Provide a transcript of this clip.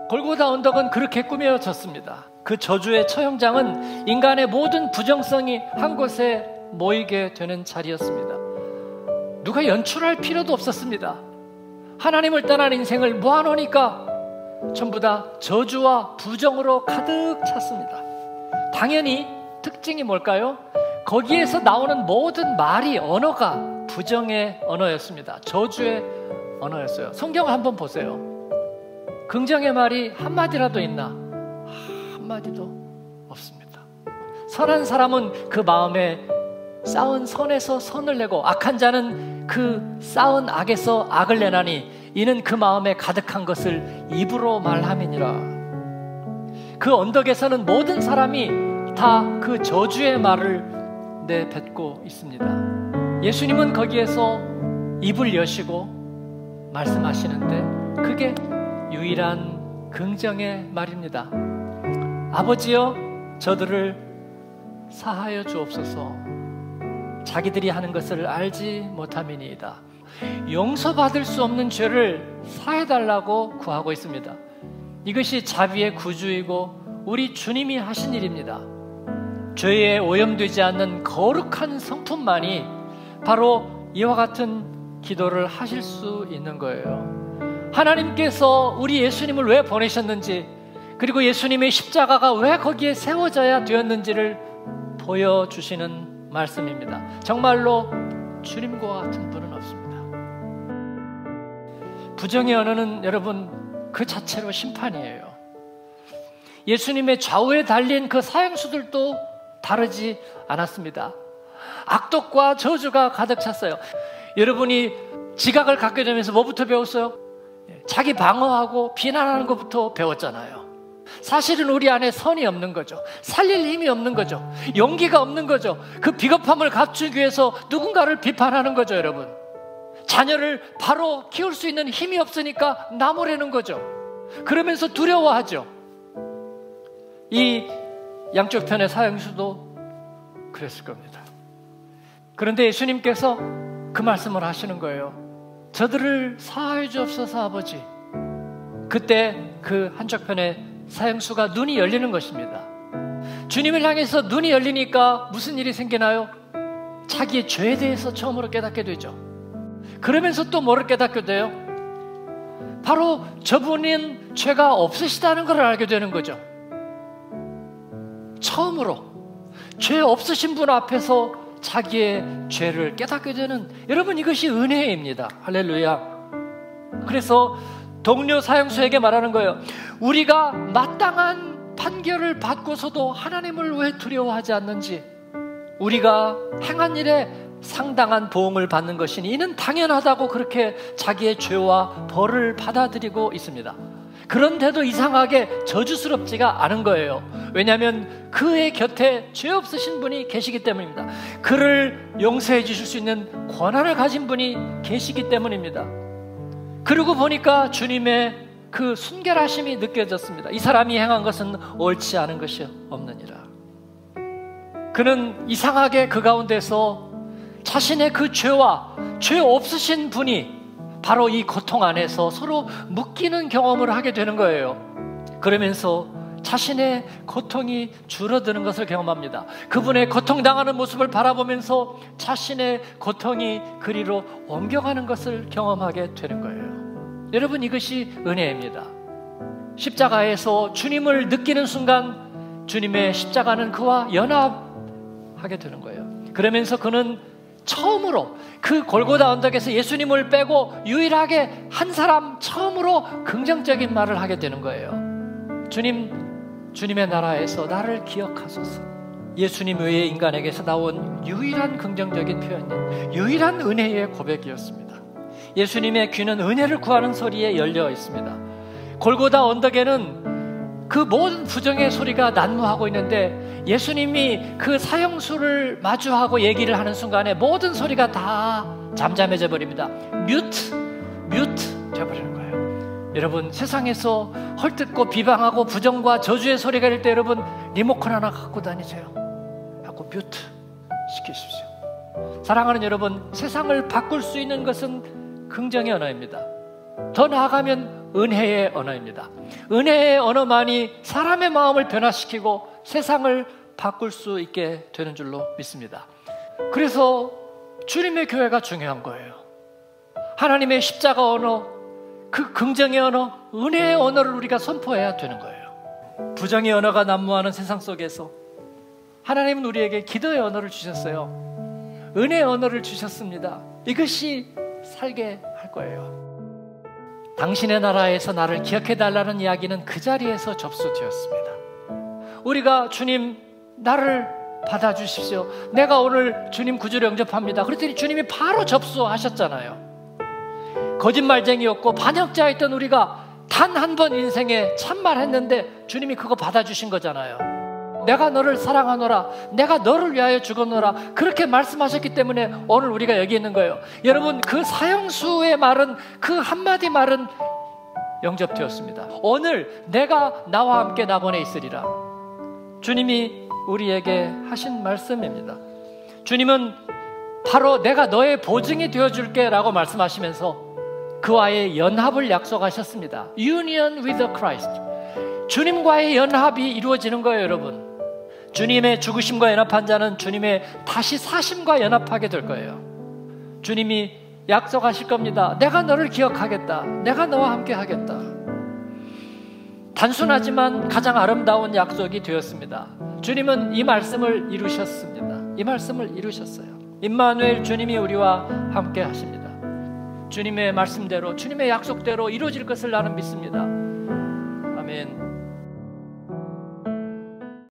골고다 언덕은 그렇게 꾸며졌습니다. 그 저주의 처형장은 인간의 모든 부정성이 한 곳에 모이게 되는 자리였습니다. 누가 연출할 필요도 없었습니다. 하나님을 떠난 인생을 모아놓으니까 전부 다 저주와 부정으로 가득 찼습니다. 당연히 특징이 뭘까요? 거기에서 나오는 모든 말이, 언어가 부정의 언어였습니다. 저주의 언어였어요. 성경을 한번 보세요. 긍정의 말이 한마디라도 있나? 한마디도 없습니다. 선한 사람은 그 마음에 쌓은 선에서 선을 내고, 악한 자는 그 쌓은 악에서 악을 내나니 이는 그 마음에 가득한 것을 입으로 말함이니라. 그 언덕에서는 모든 사람이 다 그 저주의 말을 내뱉고 있습니다. 예수님은 거기에서 입을 여시고 말씀하시는데 그게 유일한 긍정의 말입니다. 아버지여, 저들을 사하여 주옵소서. 자기들이 하는 것을 알지 못함이니이다. 용서받을 수 없는 죄를 사해달라고 구하고 있습니다. 이것이 자비의 구주이고 우리 주님이 하신 일입니다. 죄에 오염되지 않는 거룩한 성품만이 바로 이와 같은 기도를 하실 수 있는 거예요. 하나님께서 우리 예수님을 왜 보내셨는지, 그리고 예수님의 십자가가 왜 거기에 세워져야 되었는지를 보여주시는 말씀입니다. 정말로 주님과 같은 분은 없습니다. 부정의 언어는 여러분 그 자체로 심판이에요. 예수님의 좌우에 달린 그 사형수들도 다르지 않았습니다. 악독과 저주가 가득 찼어요. 여러분이 지각을 갖게 되면서 뭐부터 배웠어요? 자기 방어하고 비난하는 것부터 배웠잖아요. 사실은 우리 안에 선이 없는 거죠. 살릴 힘이 없는 거죠. 용기가 없는 거죠. 그 비겁함을 갖추기 위해서 누군가를 비판하는 거죠, 여러분. 자녀를 바로 키울 수 있는 힘이 없으니까 나무라는 거죠. 그러면서 두려워하죠. 이 양쪽 편의 사형수도 그랬을 겁니다. 그런데 예수님께서 그 말씀을 하시는 거예요. 저들을 사하여 주옵소서 아버지. 그때 그 한쪽 편의 사형수가 눈이 열리는 것입니다. 주님을 향해서 눈이 열리니까 무슨 일이 생기나요? 자기의 죄에 대해서 처음으로 깨닫게 되죠. 그러면서 또 뭐를 깨닫게 돼요? 바로 저분은 죄가 없으시다는 걸 알게 되는 거죠. 처음으로 죄 없으신 분 앞에서 자기의 죄를 깨닫게 되는, 여러분 이것이 은혜입니다. 할렐루야. 그래서 동료 사형수에게 말하는 거예요. 우리가 마땅한 판결을 받고서도 하나님을 왜 두려워하지 않는지, 우리가 행한 일에 상당한 보응을 받는 것이니 이는 당연하다고 그렇게 자기의 죄와 벌을 받아들이고 있습니다. 그런데도 이상하게 저주스럽지가 않은 거예요. 왜냐하면 그의 곁에 죄 없으신 분이 계시기 때문입니다. 그를 용서해 주실 수 있는 권한을 가진 분이 계시기 때문입니다. 그러고 보니까 주님의 그 순결하심이 느껴졌습니다. 이 사람이 행한 것은 옳지 않은 것이 없느니라. 그는 이상하게 그 가운데서 자신의 그 죄와 죄 없으신 분이 바로 이 고통 안에서 서로 묶이는 경험을 하게 되는 거예요. 그러면서 자신의 고통이 줄어드는 것을 경험합니다. 그분의 고통당하는 모습을 바라보면서 자신의 고통이 그리로 옮겨가는 것을 경험하게 되는 거예요. 여러분 이것이 은혜입니다. 십자가에서 주님을 느끼는 순간 주님의 십자가는 그와 연합하게 되는 거예요. 그러면서 그는 처음으로 그 골고다 언덕에서 예수님을 빼고 유일하게 한 사람 처음으로 긍정적인 말을 하게 되는 거예요. 주님의 나라에서 나를 기억하소서. 예수님 외에 인간에게서 나온 유일한 긍정적인 표현인 유일한 은혜의 고백이었습니다. 예수님의 귀는 은혜를 구하는 소리에 열려 있습니다. 골고다 언덕에는 그 모든 부정의 소리가 난무하고 있는데 예수님이 그 사형수를 마주하고 얘기를 하는 순간에 모든 소리가 다 잠잠해져 버립니다. 뮤트 되어버리는 거예요. 여러분 세상에서 헐뜯고 비방하고 부정과 저주의 소리가 날 때 여러분 리모컨 하나 갖고 다니세요. 갖고 뮤트 시키십시오. 사랑하는 여러분, 세상을 바꿀 수 있는 것은 긍정의 언어입니다. 더 나아가면 은혜의 언어입니다. 은혜의 언어만이 사람의 마음을 변화시키고 세상을 바꿀 수 있게 되는 줄로 믿습니다. 그래서 주님의 교회가 중요한 거예요. 하나님의 십자가 언어, 그 긍정의 언어, 은혜의 언어를 우리가 선포해야 되는 거예요. 부정의 언어가 난무하는 세상 속에서 하나님은 우리에게 기도의 언어를 주셨어요. 은혜의 언어를 주셨습니다. 이것이 살게 할 거예요. 당신의 나라에서 나를 기억해달라는 이야기는 그 자리에서 접수되었습니다. 우리가 주님 나를 받아주십시오. 내가 오늘 주님 구주를 영접합니다. 그랬더니 주님이 바로 접수하셨잖아요. 거짓말쟁이였고 반역자였던 우리가 단 한 번 인생에 참말했는데 주님이 그거 받아주신 거잖아요. 내가 너를 사랑하노라, 내가 너를 위하여 죽었노라, 그렇게 말씀하셨기 때문에 오늘 우리가 여기 있는 거예요. 여러분, 그 사형수의 말은, 그 한마디 말은 영접되었습니다. 오늘 내가 나와 함께 낙원에 있으리라, 주님이 우리에게 하신 말씀입니다. 주님은 바로 내가 너의 보증이 되어줄게 라고 말씀하시면서 그와의 연합을 약속하셨습니다. Union with Christ. 주님과의 연합이 이루어지는 거예요, 여러분. 주님의 죽으심과 연합한 자는 주님의 다시 사심과 연합하게 될 거예요. 주님이 약속하실 겁니다. 내가 너를 기억하겠다. 내가 너와 함께 하겠다. 단순하지만 가장 아름다운 약속이 되었습니다. 주님은 이 말씀을 이루셨습니다. 이 말씀을 이루셨어요. 임마누엘, 주님이 우리와 함께 하십니다. 주님의 말씀대로, 주님의 약속대로 이루어질 것을 나는 믿습니다. 아멘.